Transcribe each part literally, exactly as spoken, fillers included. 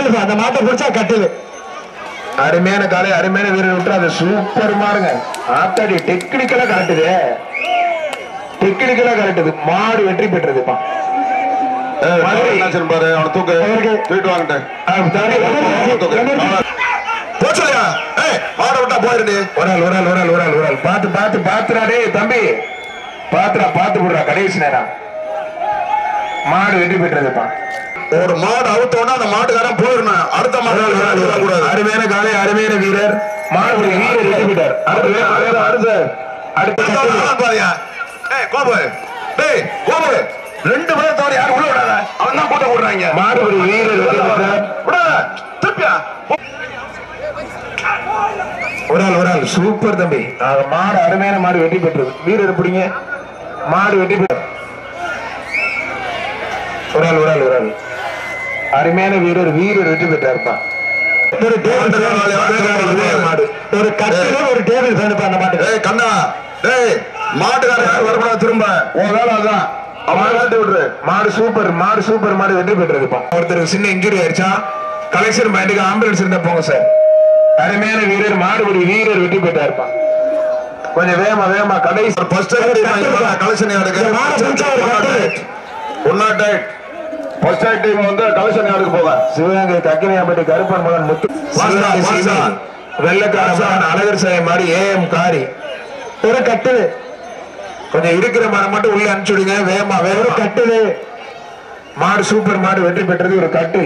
Table அந்த மாட்டை பிடிச்சா கட்டில். அருமையான காலை அருமையான வீரர் விட்டு அது சூப்பர் மாடுங்க. ஆத்தாடி டெக்னிக்கலா கரெக்டுது, டெக்னிக்கலா கரெக்டுது. மாடு வெற்றி பெற்றதுப்பா. பாரு அவனை தூக்கு தூக்கிட்டு வாங்கிட்டேன். போச்சலையா மாட விட்டா போயிருடு. ஒரு ஆள் ஒரு ஆள் ஒரு ஆள் ஒரு ஆள் ஒரு ஆள் பார்த்து பார்த்து பாத்துறாடே தம்பி, பாத்துறா பார்த்து விடுறா. கடைசி நேரம் மாடு வெற்றி பெற்றதுப்பா. ஒரு மாடு அவுத்தோன்னா அந்த மாட்டுக்காரன் போயிடணும். அடுத்த மாடு கூடாது. அருமையான காலை அருமையான வீரர் மாடு வீரர் வெற்றி பெற்றார். அடுத்த அடுத்த அடுத்த பாருயா. ஏய் கோபு டேய் கோபு ரெண்டு பேரும் தவிர யாரும் உள்ள விடாத. அவன் தான் கூட்ட விடுறாங்க. மாடு ஒரு வீரர் வெற்றி பெற்றார். விடாத திருப்பியா. ஒரு ஆள் ஒரு ஆள் சூப்பர் தம்பி. மாடு அருமையான மாடு வெற்றி பெற்றது. வீரர் பிடிங்க. மாடு வெற்றி பெற்றார். ஒரு ஆள் ஒரு ஆள் ஒரு ஆள் அருமையான வீரர் வீரர் வெற்றி பெற்றார்ப்பா. ஒரு மாடு ஒரு கட்டில ஒரு டேபிள் ஃபேன் அந்த மாட்டு. ஏய் கண்ணா டேய் மாட்டுக்காரன் வரக்கூடாது. திரும்ப உன் வேலை அதான். விடுற மாடு சூப்பர் மாடு சூப்பர் மாடு வெற்றி பெற்றதுப்பா. ஒருத்தருக்கு சின்ன இன்ஜுரி ஆயிடுச்சா, கலெக்ஷன் பாயிண்ட்டுக்கு ஆம்புலன்ஸ் இருந்தா போங்க சார். அருமையான வீரர் மாடு ஒரு வீரர் வெற்றி பெற்றார்ப்பா. கொஞ்சம் வேகமா வேகமா கடைசி கலெக்ஷன் ஃபர்ஸ்ட் ரைட் டீம் வந்து கலெக்ஷன் யாருக்கு போக சிவகங்கை கக்கினியாம்பட்டி கருப்பன் மகன் முத்து வெள்ளக்காரன் அழகர் சாய் மாதிரி ஏஎம் காரி ஒரு கட்டுது. கொஞ்சம் இருக்கிற மரம் மட்டும் உள்ள அனுப்பிச்சுடுங்க வேகமா. வேற கட்டுது. மாடு சூப்பர் மாடு வெற்றி பெற்றது. ஒரு கட்டு.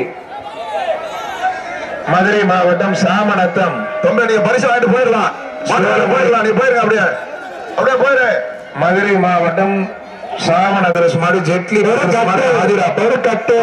மதுரை மாவட்டம் சாமநத்தம். தொண்டை நீங்க பரிசு வாங்கிட்டு போயிடலாம். போயிடலாம் நீ போயிருங்க. அப்படியே அப்படியே போயிரு. மதுரை மாவட்டம் சாமநகர மாடு ஜெட்லி ஒரு கட்டு.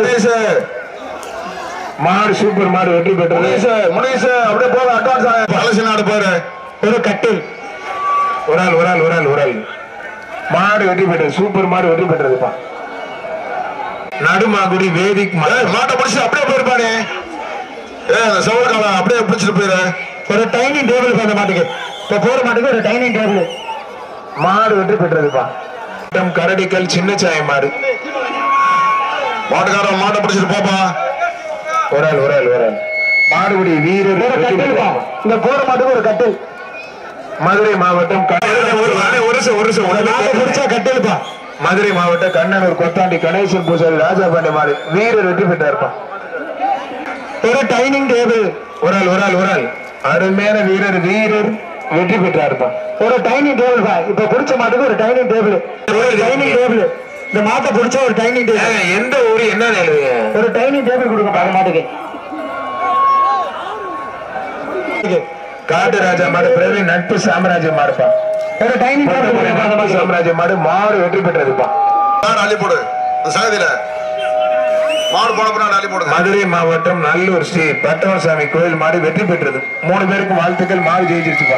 மாடு சூப்பர் மாடு வெற்றி பெற்றது. முனீஷ் அப்படியே போக அட்வான்ஸ் கலெக்ஷன் ஆடு போயிரு. ஒரு கட்டு. ஒரு ஆள் ஒரு ஆள் ஒரு ஆள் ஒரு ஆள் மாடு வெற்றி பெற்றது. சூப்பர் மாடு வெற்றி பெற்றதுப்பா. நடுமாகுடி வேதிக் மாட்டை பிடிச்சு அப்படியே போயிருப்பானே. ஏ சவுக்கால அப்படியே பிடிச்சிட்டு போயிரு. ஒரு டைனிங் டேபிள் அந்த மாட்டுக்கு இப்ப போற மாட்டுக்கு ஒரு டைனிங் டேபிள். மாடு வெற்றி பெற்றதுப்பா. கரடிக்கல் சின்ன சாய மாடு. மாட்டுக்காரன் மாட்டை பிடிச்சிட்டு போப்பா. ஒரு ஆள் ஒரு ஆள் ஒரு ஆள் மாடுபடி வீரர் இந்த போற மாட்டுக்கு ஒரு கட்டில். மதுரை மாவட்டம் கட்டில்பா. மதுரை மாவட்டம் கண்ணனூர் கொத்தாண்டி கணேசன் பூசாரி ராஜாபாண்டி மாடு வீரர் வெற்றி பெற்றார்ப்பா. ஒரு டைனிங் டேபிள். ஒரு ஆள் ஒரு ஆள் ஒரு ஆள் அருமையான வீரர் வீரர் வெற்றி பெற்றார்ப்பா. ஒரு டைனிங் டேபிள் பா. இப்ப பிடிச்ச மாட்டுக்கு ஒரு டைனிங் டேபிள். ஒரு டைனிங் டேபிள். இந்த மாட்டை பிடிச்ச ஒரு டைனிங் டேபிள். எந்த ஊரு என்ன ஒரு டைனிங் டேபிள் கொடுங்க பாரு மாட்டுக்கு. காட்டு ராஜா மாடு பிரவீன் நட்பு சாம்ராஜ்யம் மாடுப்பா. ஒரு டைனிங் டேபிள் சாம்ராஜ்யம் மாடு மாடு வெற்றி பெற்றதுப்பா. அள்ளி போடு சகதியில மாடு போன அள்ளி போடு. மதுரை மாவட்டம் நல்லூர் ஸ்ரீ பட்டவசாமி கோயில் மாடு வெற்றி பெற்றது. மூணு பேருக்கும் வாழ்த்துக்கள். மாடு ஜெயிச்சிருச்சுப்பா.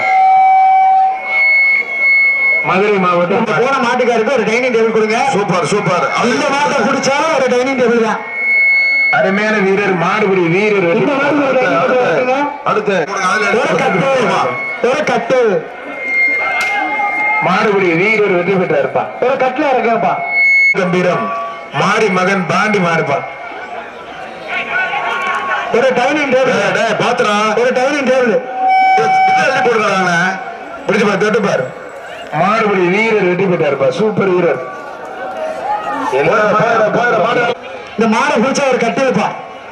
மதுரை மாவட்டம் போன மாட்டுக்காருக்கு ஒரு டைனிங் டேபிள் கொடுங்க. Super super. இந்த மாட்டை பிடிச்சாலும் ஒரு டைனிங் டேபிள் தான். அருமையான வீரர் மாடுபடி வீரர் அடுத்து ஒரு கட்டு. மாடுபடி வீரர் வெற்றி பெற்றாருப்பா. ஒரு கட்டுல இருக்கேப்பா. கம்பீரம் மாடி மகன் பாண்டி மாறுப்பா. ஒரு டைனிங் டேபிள் பாத்துறா. ஒரு டைனிங் டேபிள் போடுறாங்க. பிடிச்சு பாரு தொட்டு பாரு. மாடுபடி வீரர் வெற்றி பெற்றாருப்பா. சூப்பர் வீரர். இந்த மாடை பிடிச்சா ஒரு கட்டில்ப்பா.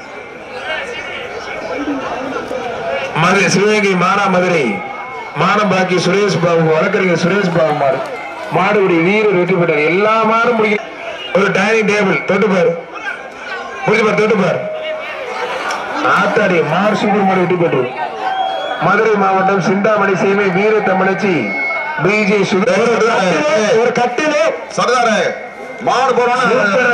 மதுரை சிவகங்கை மானா மதுரை மானம்பாக்கி சுரேஷ் பாபு வழக்கறிஞர் சுரேஷ் பாபு மாடு மாடுபடி வீரர் வெற்றி பெற்றார். எல்லா மாடும் முடியும். ஒரு டைனிங் டேபிள் தொட்டு பாரு. பிடிச்சு பாரு தொட்டு பாரு. ஆத்தாடி மாடு சூப்பர் மாடு வெற்றி பெற்றது. மதுரை மாவட்டம் சிந்தாமணி சீமை வீர தமிழச்சி பிஜே ஒரு கட்டிலே சர்தாரே மாடு போறான்.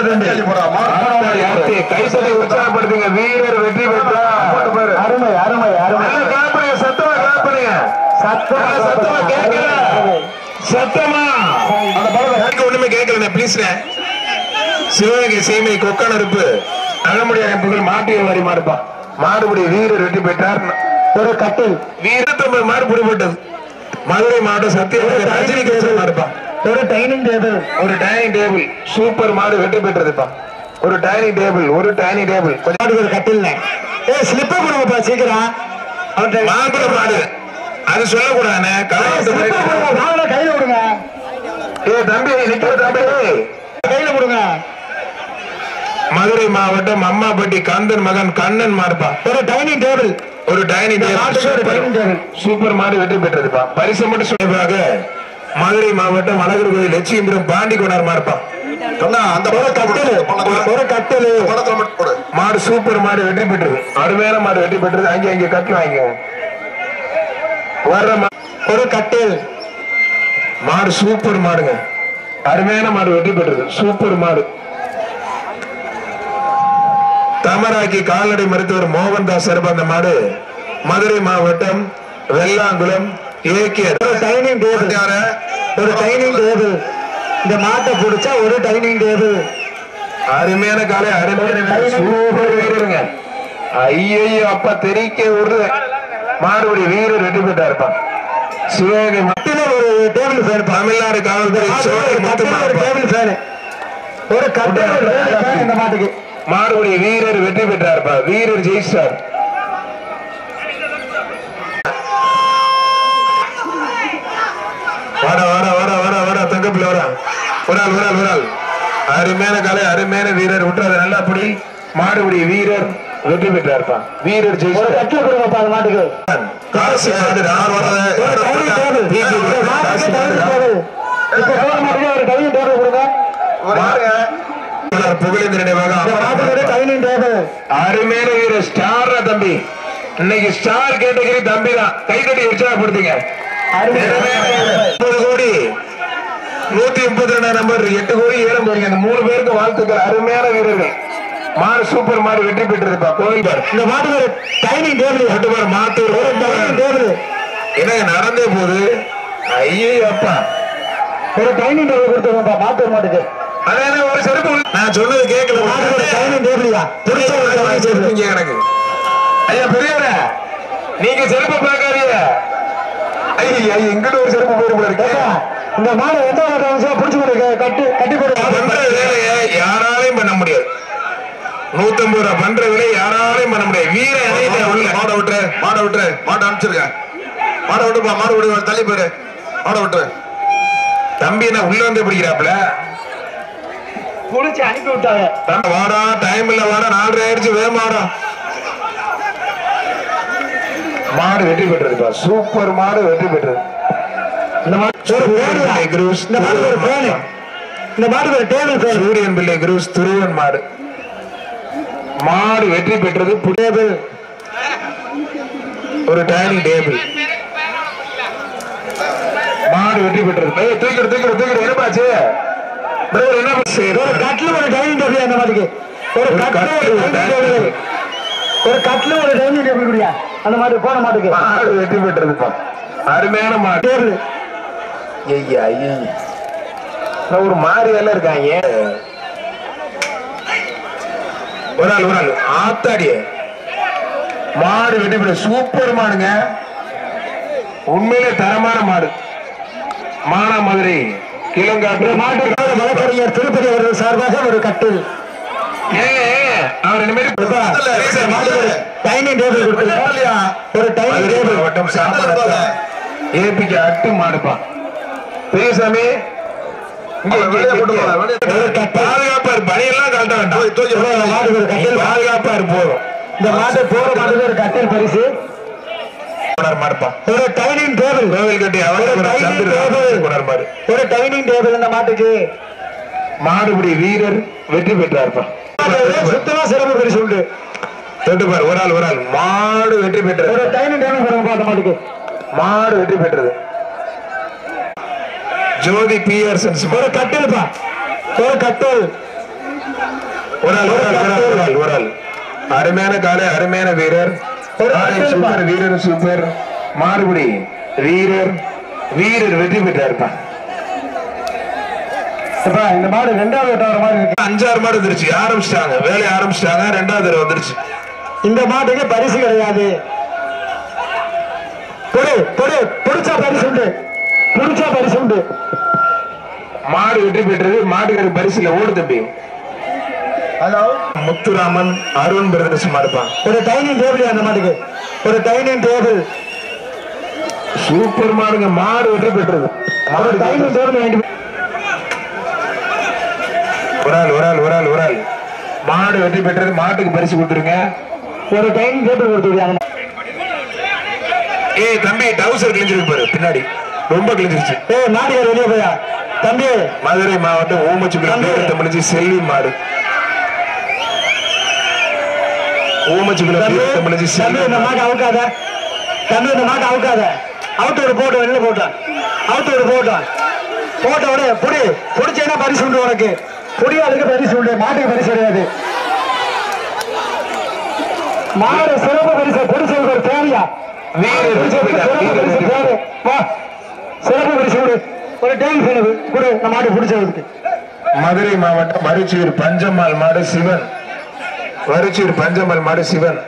கைசலை உற்சாகப்படுத்துங்க. வீரர் வெற்றி பெற்றார். அருமை அருமை அருமை. சத்தமா காப்பீங்க. சத்தமா கேட்கல. சத்தமா ஒண்ணுமே கேட்கல. பிளீஸ் சிவகங்கை சீமை கொக்கனருப்பு அழமுடி அமைப்புகள் மாட்டிய வரி மாடுப்பா. மாடுபடி வீரர் வெற்றி பெற்றார். ஒரு கட்டில் வீரத்தொம்பது மாடு பிடிபட்டது. மதுரை மாவட்டம் சத்தியநகர் ரஜினி கேசன் மாடுப்பா. ஒரு டைனிங் டேபிள். ஒரு டைனிங் டேபிள் சூப்பர் மாடு வெற்றி பெற்றதுப்பா. ஒரு டைனிங் டேபிள் ஒரு டைனிங் டேபிள் ஒரு கட்டில். ஏ ஸ்லிப்ப கொடுங்கப்பா சீக்கிரம். மாப்பிள மாடு அது சொல்லக்கூடாதுண்ணே. கையில விடுங்க. ஏ தம்பி நிக்கிற தம்பி கையில கொடுங்க. மதுரை மாவட்டம் அம்மாப்பட்டி கந்தன் மகன் கண்ணன் மாடுப்பா. ஒரு டைனிங் டேபிள் ஒரு டைனிங் டேபிள் சூப்பர் மாடு வெற்றி பெற்றதுப்பா. பரிசு மட்டும் சொல்லிப்பாக மதுரை மாவட்டம் அழகர் கோயில் லட்சுமிபுரம் பாண்டி கொண்டார் மாடுப்பா. அந்த ஒரு கட்டல் ஒரு கட்டல் மாடு சூப்பர் மாடு வெற்றி பெற்றது. அருமையான மாடு வெற்றி பெற்றது. அங்கே அங்கே கட்டு வாங்க வர்ற ஒரு கட்டில் மாடு சூப்பர் மாடுங்க. அருமையான மாடு வெற்றி பெற்றது. சூப்பர் மாடு. தமராக்கி கால்நடை மருத்துவர் மோகன்தாஸ் சார்பா அந்த மாடு மதுரை மாவட்டம் வெள்ளாங்குளம் ஏக்கியர். ஒரு டைனிங் டேபிள் ஒரு டைனிங் டேபிள். இந்த மாட்டை பிடிச்சா ஒரு டைனிங் டேபிள். அருமையான காலை அருமையான சூப்பர் வீரருங்க. ஐயோ அப்பா தெரிக்க விடுறது மாடுபடி வீரர் வெற்றி பெற்றாருப்பா. சிவகங்கை மத்தியில ஒரு டேபிள் ஃபேன். தமிழ்நாடு காவல்துறை ஒரு டேபிள் ஃபேன். ஒரு கட்டல் இந்த மாட்டுக்கு மாடுபடி வீரர் வெற்றி பெற்றாருப்பா. வீரர் ஜெயிச்சார். வாடா வாடா வாடா வாடா வாடா தங்கப்பில் வாடா. ஒரு ஆள் ஒரு ஆள் ஒரு ஆள். அருமையான காலை அருமையான வீரர் விட்டுறாரு. நல்லா அப்படி மாடுபடி வீரர் வெற்றி பெற்றாருப்பா. வீரர் ஜெயிச்சார். கட்டில கொடுங்கப்பா அந்த மாட்டுக்கு. காசு மாடு ஒரு டைனிங் டேபிள் கொடுங்க. புகழேந்திர நினைவாக டைனிங் டேபிள். அருமையான வீரர் ஸ்டார் தம்பி. இன்னைக்கு ஸ்டார் கேட்டகரி தம்பி தான். கை கட்டி உற்சாகப்படுத்துங்க. கோடி நூத்தி முப்பத்தி ரெண்டாம் நம்பர் எட்டு கோடி ஏழு கோடி அந்த மூணு பேருக்கு வாழ்த்துக்கள். அருமையான வீரர்கள். மாடு சூப்பர் மாடு வெற்றி பெற்றிருப்பா. கோயில்பார் இந்த மாட்டுக்கு டைனிங் டேபிள் எட்டுபார் மாத்தூர் டேபிள் என்ன நடந்தே போகுது. ஐயே அப்பா ஒரு டைனிங் டேபிள் கொடுத்துருவோம்ப்பா மாத்தூர் மாட்டுக்கு. அதான ஒரு செருப்பு நான் சொன்னது கேட்கல. டைனிங் டேபிள்யா புரிஞ்ச எனக்கு. ஐயா பெரியவர நீங்க செருப்பு பார்க்காதீங்க. ஐயா எங்கிட்ட ஒரு செருப்பு போயிரு இருக்கு. இந்த மாடு எந்த புடிச்சு கட்டி கட்டி போடு. பண்ற வேலையை யாராலையும் பண்ண முடியாது. நூத்தி ஐம்பது ரூபாய் பண்ற வேலையை யாராலையும் பண்ண முடியாது. வீர மாட விட்டுரு மாட விட்டுரு மாட்டை அனுப்பிச்சிருக்க. மாட விட்டுப்பா மாடு விடு தள்ளி போயிரு. மாட விட்டுரு. தம்பி என்ன உள்ள வந்து பிடிக்கிறாப்ல. புடிச்சு அனுப்பி விட்டாங்க. வாடா டைம் இல்ல வாடா நாலரை ஆயிடுச்சு வேமாடா. மாடு வெற்றி பெற்றதுப்பா. சூப்பர் மாடு வெற்றி பெற்றது. இந்த மாடு ஒரு டேபிள் ஃபேன். சூரியன் பிள்ளை குரூஸ் துருவன் மாடு. மாடு வெற்றி பெற்றது. டேபிள் ஒரு டைனிங் டேபிள். மாடு வெற்றி பெற்றது. தூக்கிடு தூக்கிடு தூக்கிடு என்னப்பாச்சு என்ன ஒரு கட்ல ஒரு டைனிங் டேபிள். அந்த மாதிரிக்கு ஒரு கட்ல ஒரு கட்ல ஒரு டைனிங் டேபிள் குடியா அந்த மாதிரி போன மாட்டுக்கு. மாடு வெற்றி பெற்றதுப்பா. அருமையான மாடு. டேபிள் ஐயா ஐயா ஒரு மாறி எல்லாம் இருக்காங்க. ஒரு ஆள் ஒரு ஆள் ஆத்தாடிய மாடு வெற்றி பெற்ற சூப்பர் மாடுங்க. உண்மையிலே தரமான மாடு. மானாமதுரை கிளங்காட்டு மாட்டு வழக்கறிஞர் திருப்பதி அவர்கள் சார்பாக ஒரு கட்டில். அவர் டைனிங் டேபிள் ஒரு டைனிங் டேபிள் மாவட்டம் ஏபிக்கு அட்டு மாடுப்பா. பெரியசாமி பாதுகாப்பார் பணியெல்லாம் கட்ட வேண்டாம். பாதுகாப்பார் போதும். இந்த மாட்டை போற மாட்டுக்கு ஒரு கட்டில் பரிசு. மாடுப்பா. ஒரு டைனிங் டேபிள் கோவில் கட்டி ஒரு டைனிங் டேபிள் இந்த மாட்டுக்கு. மாடுபடி வீரர் வெற்றி பெற்றார்ப்பா. சுத்தமா சிறப்பு பரிசு உண்டு. தொட்டுப்பார் ஒரு ஆள் ஒரு ஆள். மாடு வெற்றி பெற்றது. ஒரு டைனிங் டேபிள் போடுங்க அந்த மாட்டுக்கு. மாடு வெற்றி பெற்றது. ஜோதி பியர்சன்ஸ் ஒரு கட்டில்ப்பா. ஒரு கட்டில் ஒரு ஆள் ஒரு ஆள் ஒரு ஆள் ஒரு ஆள். அருமையான காலை அருமையான வீரர். சூப்பர் வீரர் சூப்பர். மாறுபடி வீரர் வீரர் வெற்றி பெற்றாருப்பா. இந்த மாடு ரெண்டாவது மாதிரி இருக்கு. அஞ்சாறு மாடு வந்துருச்சு. ஆரம்பிச்சிட்டாங்க வேலையை ஆரம்பிச்சிட்டாங்க. ரெண்டாவது தடவை வந்துருச்சு. இந்த மாட்டுக்கு பரிசு கிடையாது. பொடு பொடு புடிச்சா பரிசு உண்டு. புடிச்சா பரிசு உண்டு. மாடு வெற்றி பெற்றது. மாட்டுக்கு பரிசுல ஓடு தம்பி. ஹலோ முத்துராமன் அருண் பிரதர்ஸ் மாடுப்பான். ஒரு டைனிங் டேபிள் அந்த மாட்டுக்கு ஒரு டைனிங் டேபிள் சூப்பர் மாடுங்க. மாடு வெற்றி பெற்றது. ஒரு டைனிங் டேபிள் வாங்கிட்டு ஒரு ஆள் ஒரு ஆள் ஒரு ஆள் ஒரு ஆள் மாடு வெற்றி பெற்றது. மாட்டுக்கு பரிசு கொடுத்துருங்க. ஒரு டைனிங் டேபிள் கொடுத்துருக்காங்க. ஏய் தம்பி டவுசர் கிழிஞ்சிருக்கு பாரு பின்னாடி ரொம்ப கிழிஞ்சிருச்சு. ஏய் மாட்டுக்கார வெளியே போயா தம்பி. மதுரை மாவட்டம் ஊமச்சுக்குளம் பேரத்தமிழ்ச்சி செல்வி மாடு. ஊமச்சுக்குளம் பேரத்தமிழ்ச்சி தம்பி செல்வி இந்த மாட்டை அவுக்காத தம்பி இந்த மாட்டை அவுக்காத. அவுட்டு ஒரு போட்டோம் வெளில போட்டான். அவுட்டு ஒரு போட்டான் போட்ட உடனே புடி புடிச்சேன்னா பரிசு உண்டு உனக்கு. புடியாளுக்கு பரிசு உண்டு. மாட்டுக்கு பரிசு கிடையாது. மாடு சிறப்பு பரிசு புடிச்சதுக்கு ஒரு தேவையா வீரர் சிறப்பு பரிசு கொடு. ஒரு டைம் கொடு நம்ம மாடு பிடிச்சதுக்கு. மதுரை மாவட்டம் மருச்சூர் பஞ்சம்மாள் மாடு சிவன். மருச்சூர் பஞ்சம்மாள் மாடு சிவன்.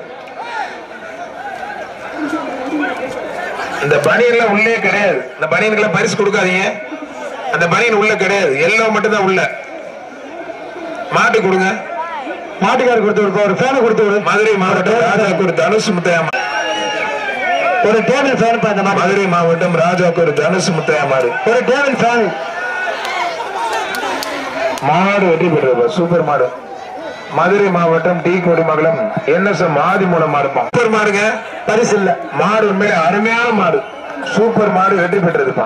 இந்த பனியன்லாம் உள்ளே கிடையாது. இந்த பனியனுக்கெல்லாம் பரிசு கொடுக்காதீங்க. அந்த பனியன் உள்ள கிடையாது. எல்லோ மட்டும் தான் உள்ள. மாட்டு கொடுங்க. மாட்டுக்காரர் கொடுத்து விடு. ஒரு ஃபேனை கொடுத்து விடு. மதுரை மாவட்டம் ராஜாக்கூர் தனுசு முத்தையா ஒரு டேபிள் ஃபேன். மதுரை மாவட்டம் ராஜாக்கூர் தனுசு முத்தையா மாடு. ஒரு டேபிள் ஃபேன். மாடு வெற்றி பெற்றது. சூப்பர் மாடு. மதுரை மாவட்டம் டி கோடிமங்கலம் என்எஸ்எம் ஆதிமூலம் மாடுப்பான். சூப்பர் மாடுங்க. பரிசு இல்ல. மாடு உண்மையிலே அருமையான மாடு. சூப்பர் மாடு வெற்றி பெற்றதுப்பா.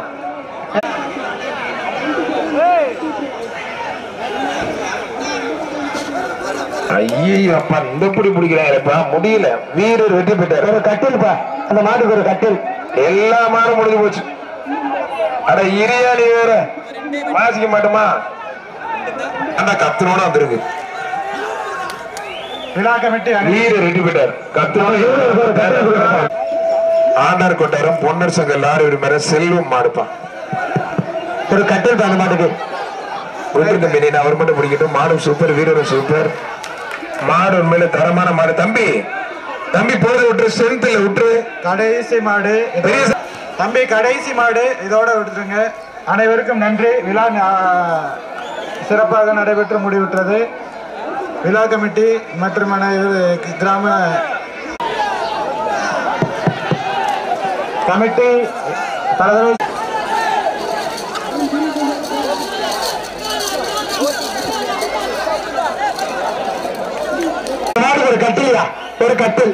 ஐயோ அப்பா இந்த புடி பிடிக்கிறாங்கப்பா முடியல. வீரர் வெற்றி பெற்றார். ஒரு கட்டில்ப்பா அந்த மாட்டுக்கு ஒரு கட்டில். எல்லா மாடும் முடிஞ்சு போச்சு. அட இரியாணி வேற வாசிக்க மாட்டோமா? அந்த கத்தனோட வந்திருக்கு. விழா கமிட்டி வீரர் வெற்றி பெற்றார். கத்தனோட ஆண்டார் கொட்டாரம் பொன்னர் சங்க லாரி உரிமையாளர் செல்வம் மாடுப்பான். ஒரு கட்டில் அந்த மாட்டுக்கு. அவர் மட்டும் பிடிக்கட்டும். மாடும் சூப்பர். வீரரும் சூப்பர். மாடு உண்மையில தரமான மாடு. தம்பி தம்பி போது விட்டுரு. ஸ்ட்ரென்த் இல்ல விட்டுரு. கடைசி மாடு தம்பி கடைசி மாடு இதோட விட்டுருங்க. அனைவருக்கும் நன்றி. விழா சிறப்பாக நடைபெற்று முடிவுற்றது. விழா கமிட்டி மற்றும் கிராம கமிட்டி பல தடவை ஒரு கட்டில் ஒரு கட்டில்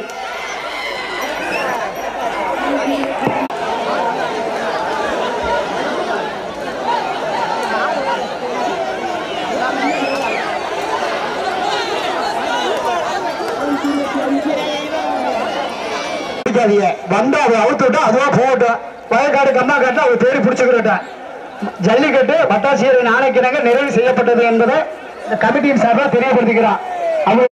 வந்தா அதை அவுத்து விட்டா அதுவா போகட்டும். வயக்காடு கம்மா காட்டா அவர் தேடி பிடிச்சுக்கிட்டான். ஜல்லிக்கட்டு வட்டாட்சியரின் ஆணைக்கிணங்க நிறைவு செய்யப்பட்டது என்பதை கமிட்டியின் சார்பாக தெரியப்படுத்திக்கிறான்.